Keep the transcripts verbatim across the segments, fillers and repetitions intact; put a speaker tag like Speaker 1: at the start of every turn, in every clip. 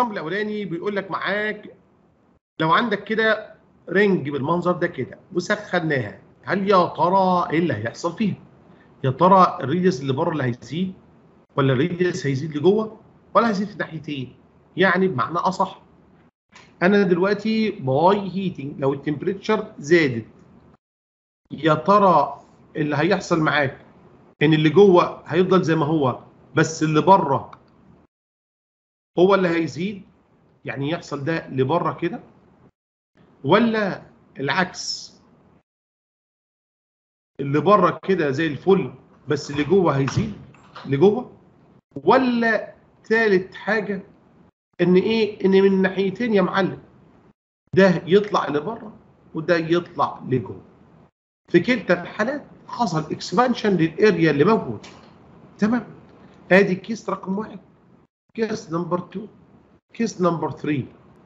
Speaker 1: الاكزامبل الاولاني بيقول لك معاك لو عندك كده رنج بالمنظر ده كده وسخناها، هل يا ترى ايه اللي هيحصل فيها؟ يا ترى الريديوس اللي بره اللي هيزيد، ولا الريديوس هيزيد لجوه، ولا هيزيد في ناحيتين؟ يعني بمعنى اصح، انا دلوقتي باي هيتنج لو التمبريتشر زادت، يا ترى اللي هيحصل معاك ان اللي جوه هيفضل زي ما هو بس اللي بره هو اللي هيزيد، يعني يحصل ده لبره كده، ولا العكس اللي بره كده زي الفل بس اللي جوه هيزيد لجوه؟ ولا ثالث حاجه ان ايه، ان من ناحيتين يا معلم ده يطلع لبره وده يطلع لجوه؟ في كلتا الحالات حصل اكسبانشن للاريا اللي موجود. تمام. ادي كيس رقم واحد. كيس نمبر اتنين. كيس نمبر تلاتة.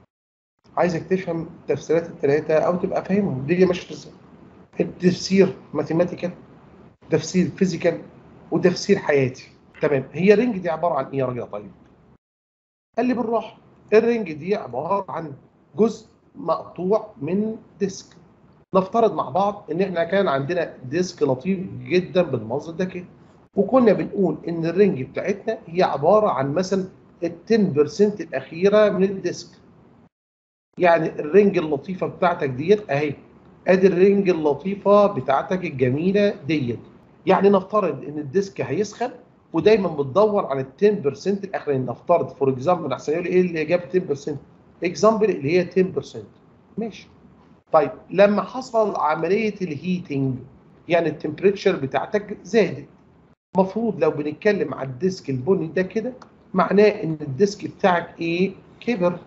Speaker 1: عايزك تفهم التفسيرات الثلاثه او تبقى فاهمهم الدنيا ماشيه ازاي. التفسير ماثيماتيكال، تفسير فيزيكال، وتفسير حياتي. تمام. هي الرينج دي عباره عن ايه يا راجل طيب؟ قال لي بالراحه، الرينج دي عباره عن جزء مقطوع من ديسك. نفترض مع بعض ان احنا كان عندنا ديسك لطيف جدا بالمنظر ده كده، وكنا بنقول ان الرينج بتاعتنا هي عباره عن مثلا ال عشرة بالمية الاخيره من الديسك. يعني الرينج اللطيفه بتاعتك ديت اهي، ادي الرينج اللطيفه بتاعتك الجميله ديت. يعني نفترض ان الديسك هيسخن ودايما بتدور على ال عشرة بالمية الاخرين. نفترض فور اكزامبل احسن يقول ايه اللي جاب عشرة بالمية، اكزامبل اللي هي عشرة بالمية. ماشي. طيب لما حصل عمليه الهيتنج يعني التمبريتشر بتاعتك زادت، المفروض لو بنتكلم على الديسك البني ده كده معناه ان الديسك بتاعك ايه؟ كبر.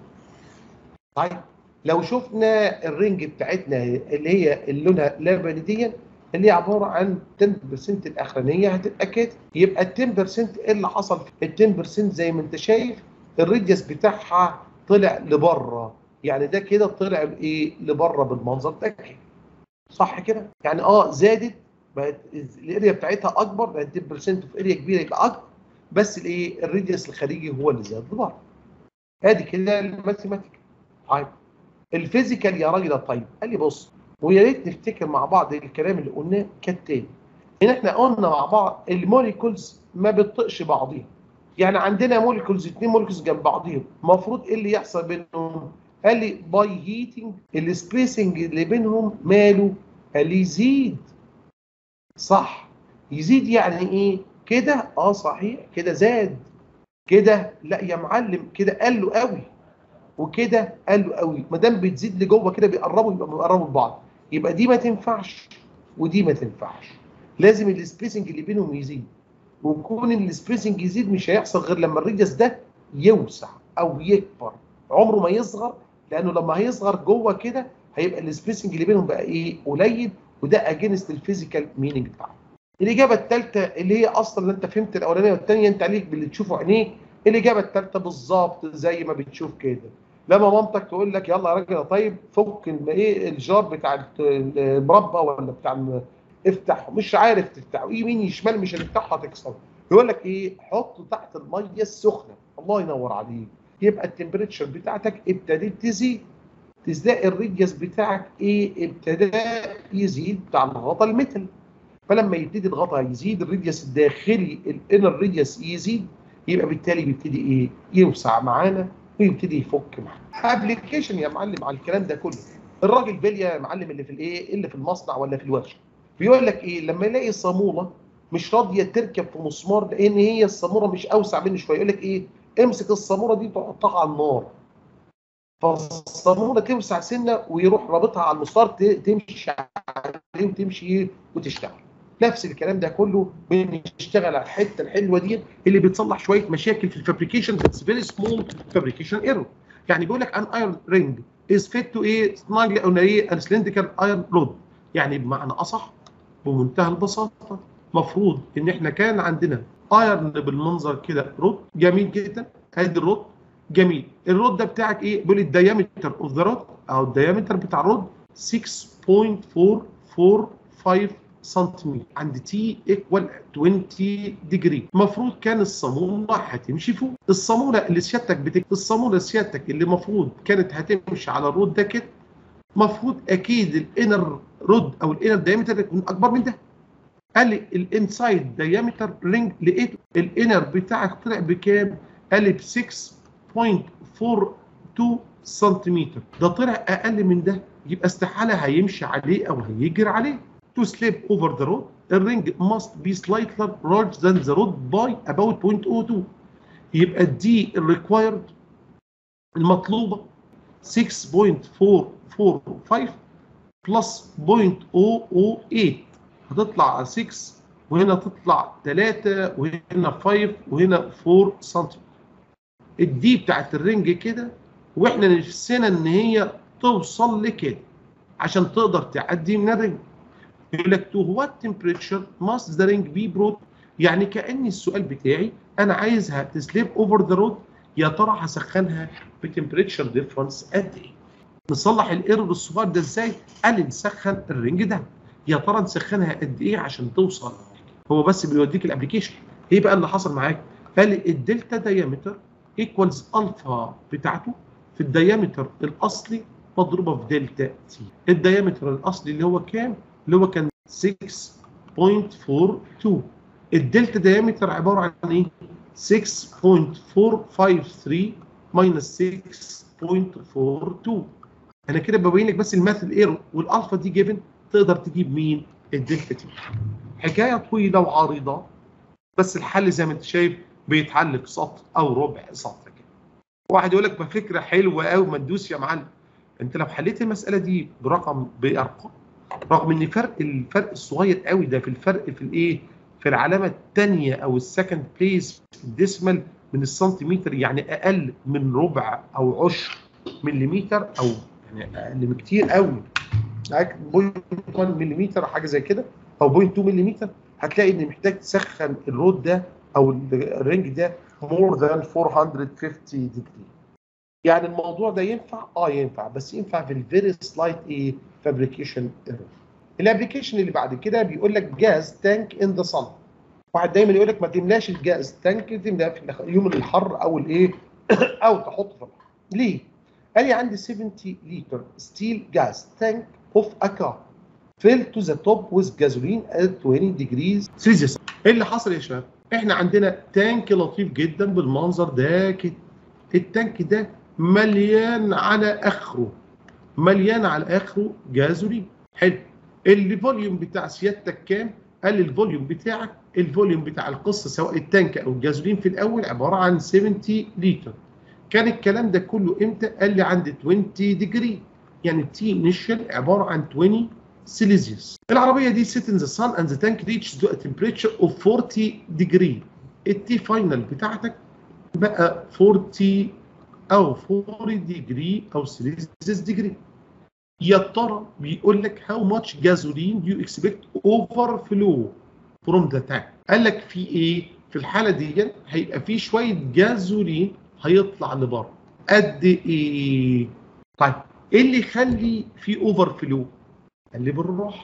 Speaker 1: طيب لو شفنا الرينج بتاعتنا اللي هي اللي لونها لبني دي اللي هي عباره عن عشرة بالمية الاخرانيه هتبقى كده، يبقى ال عشرة بالمية ايه اللي حصل؟ ال عشرة بالمية زي ما انت شايف الريديوس بتاعها طلع لبره، يعني ده كده طلع بايه؟ لبره بالمنظر ده كده. صح كده؟ يعني اه زادت، بقت الاريا بتاعتها اكبر، بقت عشرة بالمية في اريا كبيره يبقى اكبر، بس الايه؟ الريديوس الخارجي هو اللي زاد لبره. ادي كده الماثيماتيك. طيب الفيزيكال يا راجل طيب، قال لي بص، ويا ريت نفتكر مع بعض الكلام اللي قلناه كالتالي، ان احنا قلنا مع بعض الموليكولز ما بتطقش بعضيها. يعني عندنا موليكولز، اثنين موليكولز جنب بعضيهم، المفروض ايه اللي يحصل بينهم؟ قال لي باي هيتنج السبيسنج اللي بينهم ماله؟ قال لي يزيد. صح، يزيد يعني ايه؟ كده اه صحيح كده زاد، كده لا يا معلم كده قال له قوي، وكده قال له قوي. ما دام بتزيد لجوه كده بيقربوا، يبقى بيقربوا لبعض، يبقى دي ما تنفعش ودي ما تنفعش. لازم السبيسنج اللي بينهم يزيد، وكون السبيسنج يزيد مش هيحصل غير لما الريديوس ده يوسع او يكبر، عمره ما يصغر، لانه لما هيصغر جوه كده هيبقى السبيسنج اللي بينهم بقى ايه؟ قليل، وده اجينست الفيزيكال مينينج بتاعه. الاجابه الثالثه اللي هي اصلا اللي انت فهمت الاولانيه والثانيه انت عليك باللي تشوفه عينيك، الاجابه الثالثه بالظبط زي ما بتشوف كده. لما مامتك تقول لك يلا يا راجل طيب فك ايه الجار بتاع المربى ولا بتاع افتح، مش عارف تفتحه يمين شمال مش هتفتحه هتكسره، يقول لك ايه؟ حطه تحت الميه السخنه. الله ينور عليك. يبقى التمبريتشر بتاعتك ابتدت تزيد، تلاقي الريديوس بتاعك ايه؟ ابتدى يزيد بتاع الغطا الميتال. فلما يبتدي الغطاء يزيد الريديوس الداخلي الانر ريديوس يزيد، يبقى بالتالي بيبتدي ايه؟ يوسع معانا ويبتدي يفك معانا. ابلكيشن يا معلم على الكلام ده كله، الراجل بليا يا معلم اللي في الايه؟ اللي في المصنع ولا في الورشه، بيقول لك ايه؟ لما يلاقي صاموله مش راضيه تركب في مسمار لان هي الصاموله مش اوسع منه شويه، يقول لك ايه؟ امسك الصاموله دي تحطها على النار، فالصاموله توسع سنه ويروح رابطها على المسطار تمشي عليه وتمشي وتشتغل. نفس الكلام ده كله بنشتغل على الحته الحلوه دي اللي بتصلح شويه مشاكل في الفابريكيشن، بس فيري سمول فابريكيشن ايرور. يعني بيقول لك ان ايرون رينج از فيت تو ايه؟ سنايل اون ايه؟ ان سلندريكال ايرون رود. يعني بمعنى اصح بمنتهى البساطه، المفروض ان احنا كان عندنا ايرون بالمنظر كده رود جميل جدا، ادي الرود جميل. الرود ده بتاعك ايه؟ بيقول الدايمتر اوف ذا رود او الدايمتر بتاع الرود ستة فاصلة أربعة أربعة خمسة سنتيمتر عند تي ايكوال عشرين ديجري. المفروض كان الصاموله هتمشي فوق. الصاموله اللي سيادتك بتك... الصاموله سيادتك اللي المفروض كانت هتمشي على الرود ده كده، المفروض اكيد الانر رود او الانر دايمتر يكون اكبر من ده. قال لي الانسايد دايمتر رينج لقيت الانر بتاعك طلع بكام؟ قال لي ب ستة فاصلة أربعة اتنين سنتيمتر. ده طلع اقل من ده، يبقى استحاله هيمشي عليه او هيجري عليه. To slip over the road, the ring must be slightly larger than the road by about zero point zero two. يبقى دي الريكوايرد المطلوبه ستة فاصلة أربعة أربعة خمسة بلس صفر فاصلة صفر صفر ثمانية، هتطلع ستة وهنا تطلع ثلاثة وهنا خمسة وهنا أربعة سنتيمتر. الدي بتاعت الرنج كده، واحنا نفسنا ان هي توصل لكده عشان تقدر تعدي من الرنج. يقول لك to what temperature must the ring be brought؟ يعني كأن السؤال بتاعي انا عايزها تسليب اوفر ذا رود، يا ترى هسخنها بتمبريتشر ديفرنس قد ايه؟ نصلح الايرور الصغير ده ازاي؟ قال لي نسخن الرنج ده، يا ترى نسخنها قد ايه عشان توصل؟ هو بس بيوديك الابلكيشن. ايه بقى اللي حصل معاك؟ قال لي الدلتا دايمتر ايكوالز الفا بتاعته في الدايمتر الاصلي مضروبه في دلتا تي. الدايمتر الاصلي اللي هو كام؟ اللي هو كان ستة فاصلة أربعة اتنين. الدلتا دايمتر عباره عن ايه؟ ستة فاصلة أربعة خمسة تلاتة ماينس ستة فاصلة أربعة اتنين. انا كده ببين لك بس الماث ايرور، والالفا دي جيفن تقدر تجيب مين؟ الدلتا تي. حكايه طويله وعريضه، بس الحل زي ما انت شايف بيتحل في سطر او ربع سطر كده. واحد يقول لك فكره حلوه قوي ما تدوس يا معلم. انت لو حليت المساله دي برقم بارقام، رغم ان فرق الفرق الصغير قوي ده في الفرق في الايه؟ في العلامه الثانيه او السكند بليس في الديسمال من السنتيمتر، يعني اقل من ربع او عشر مليمتر، او يعني اقل بكتير قوي، معاك صفر فاصلة واحد مليمتر حاجه زي كده او صفر فاصلة اتنين مليمتر. هتلاقي ان محتاج تسخن الرود ده او الرينج ده more than أربعمية وخمسين ديجري. يعني الموضوع ده ينفع؟ اه ينفع، بس ينفع في الفيري سلايت ايه؟ فابريكيشن ايرور. الابلكيشن اللي بعد كده بيقول لك جاز تانك ان ذا صن. واحد دايما يقول لك ما تملاش الجاز تانك، تملاه في يوم الحر او الايه او تحطه في الحر. ليه؟ قال لي عندي سبعين لتر ستيل جاز تانك اوف ا كار fill to the top with gasoline at عشرين degrees Celsius. ايه اللي حصل يا شباب؟ احنا عندنا تانك لطيف جدا بالمنظر ده كده. التانك ده مليان على اخره، مليان على اخره جازولين. حلو. الفوليوم بتاع سيادتك كام؟ قال لي الفوليوم بتاعك، الفوليوم بتاع القصه سواء التانك او الجازولين في الاول عباره عن سبعين لتر. كان الكلام ده كله امتى؟ قال لي عند عشرين ديجري، يعني تي انيشال عباره عن عشرين سيليزيوس. العربيه دي sit in the sun and the tank reaches to a temperature of forty degree. التي فاينل بتاعتك بقى أربعين او أربعين ديجري او سيليزيوس ديجري. يا ترى بيقول لك how much gasoline do you expect overflow from the tank؟ قال لك في ايه؟ في الحاله دي هيبقى في شويه جازولين هيطلع لبره. قد ايه؟ طيب ايه اللي يخلي في اوفر فلو؟ قال لي بالراحه.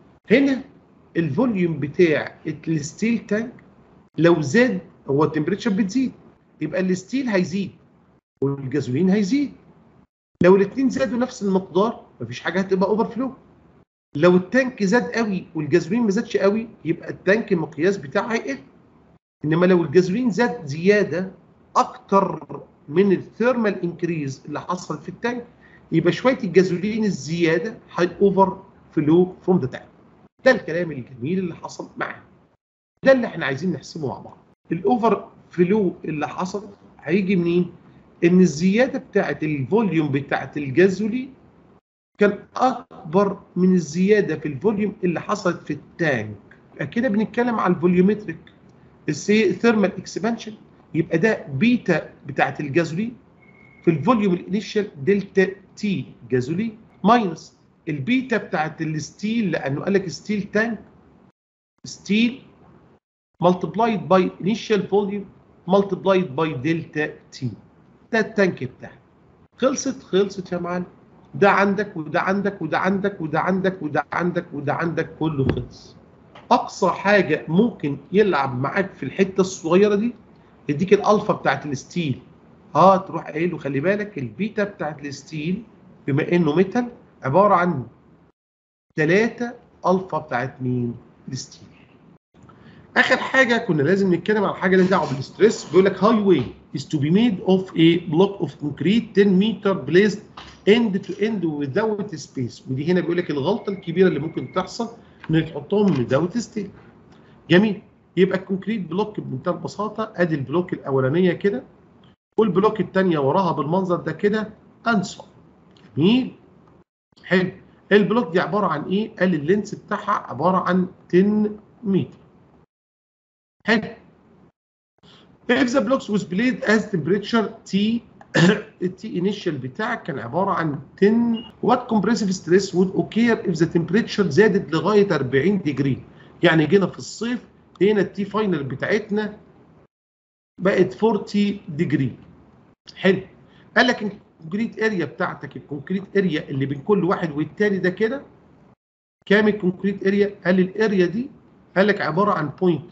Speaker 1: هنا الفوليوم بتاع الستيل تانك لو زاد، هو التمبريتشر بتزيد، يبقى الستيل هيزيد والجازولين هيزيد. لو الاثنين زادوا نفس المقدار مفيش حاجه هتبقى اوفر فلو. لو التانك زاد قوي والجازولين ما زادش قوي يبقى التانك المقياس بتاعه هيقل. انما لو الجازولين زاد زياده اكتر من الثيرمال انكريز اللي حصل في التانك، يبقى شويه الجازولين الزياده هيوفر فلو فروم ذا تانك. ده الكلام الجميل اللي حصل معانا. ده اللي احنا عايزين نحسبه مع بعض. الاوفر فلو اللي حصل هيجي منين؟ ان الزياده بتاعت الفوليوم بتاعت الجازولين كان اكبر من الزياده في الفوليوم اللي حصلت في التانك. كده بنتكلم على الفوليومتريك الثيرمال اكسبانشن، يبقى ده بيتا بتاعت الجازولين في الفوليوم الانيشال دلتا تي جازولين ماينس البيتا بتاعت الستيل، لانه قال لك ستيل تانك ستيل ملتبلايد باي انيشال فوليوم ملتبلايد باي دلتا تي. ده التانك بتاعك. خلصت خلصت يا معلم. ده عندك وده عندك وده عندك وده عندك وده عندك وده عندك كله خلص. اقصى حاجه ممكن يلعب معاك في الحته الصغيره دي يديك الالفا بتاعت الستيل. اه تروح قايل له خلي بالك البيتا بتاعت الستيل بما انه ميتال عباره عن ثلاثة الفا بتاعت مين؟ الستيل. اخر حاجه كنا لازم نتكلم على حاجه لها دعوه بالستريس. بيقول لك هاي واي is to be made of a block of concrete ten meter placed end to end without space. ودي هنا بيقول لك الغلطه الكبيره اللي ممكن تحصل انك تحطهم without space. جميل. يبقى الكونكريت بلوك بمنتهى البساطه ادي البلوك الاولانيه كده والبلوك الثانيه وراها بالمنظر ده كده انسر. جميل. حلو. البلوك دي عباره عن ايه؟ قال اللينس بتاعها عباره عن عشرة متر. حلو. If the blocks was placed as temperature T التي initial بتاعك كان عباره عن عشرة. what compressive stress would occur if the temperature زادت لغايه أربعين ديجري؟ يعني جينا في الصيف هنا التي فاينل بتاعتنا بقت أربعين ديجري. حلو. قال لك الكونكريت اريا بتاعتك الكونكريت اريا اللي بين كل واحد والتاني ده كده كام الكونكريت اريا؟ قال لي الاريا دي قال لك عباره عن بوينت.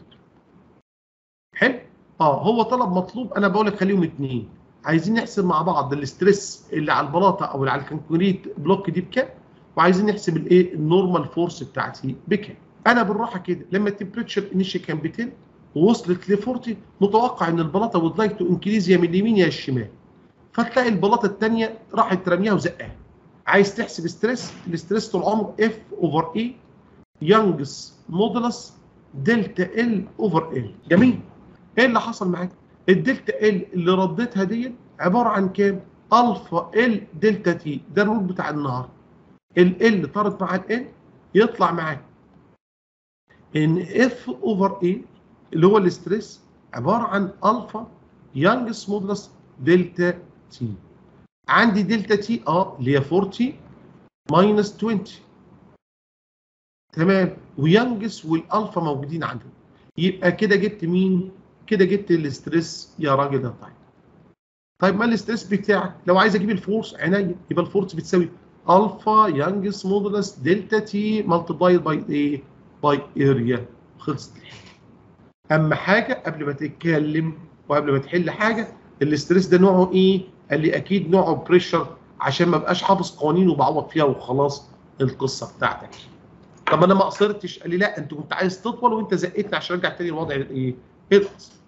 Speaker 1: حلو. اه هو طلب مطلوب انا بقول لك خليهم اثنين. عايزين نحسب مع بعض الاستريس اللي على البلاطه او اللي على الكونكريت بلوك دي بكام، وعايزين نحسب الايه النورمال فورس بتاعتي بكام. انا بالراحه كده لما التمبريتشر انيشال كان ب عشرة ووصلت ل أربعين متوقع ان البلاطه وود لايك تو انكريز يا من اليمين يا الشمال. فتلاقي البلاطه الثانيه راحت رميها وزقها. عايز تحسب ستريس، الاستريس طول عمره اف اوفر اي يانجز مودولس دلتا ال اوفر ال. جميل. ايه اللي حصل معاك؟ الدلتا ال اللي رديتها دي عباره عن كام؟ الفا ال دلتا تي. ده الرول بتاع النهار. ال ال طارت مع ال يطلع معاك ان اف اوفر اي اللي هو الاستريس عباره عن الفا يانجز مودولس دلتا تي. عندي دلتا تي اه اللي هي أربعين ماينس عشرين. تمام. ويانجز والالفا موجودين عندهم. يبقى كده جبت مين؟ كده جبت الاستريس يا راجل يا طيب. طيب ما الاستريس بتاعك لو عايز اجيب الفورس عينيا يبقى الفورس بتساوي الفا يانجز مودولس دلتا تي ملتبلايد باي ايه؟ باي اريا. خلصت الحكايه. اما حاجه قبل ما تتكلم وقبل ما تحل حاجه الاستريس ده نوعه ايه؟ قال لي اكيد نوعه بريشر عشان ما ابقاش حافظ قوانين وبعوض فيها وخلاص القصه بتاعتك. طب انا ما قصرتش. قال لي لا انت كنت عايز تطول وانت زقتني عشان ارجع تاني للوضع الايه؟ الاصل.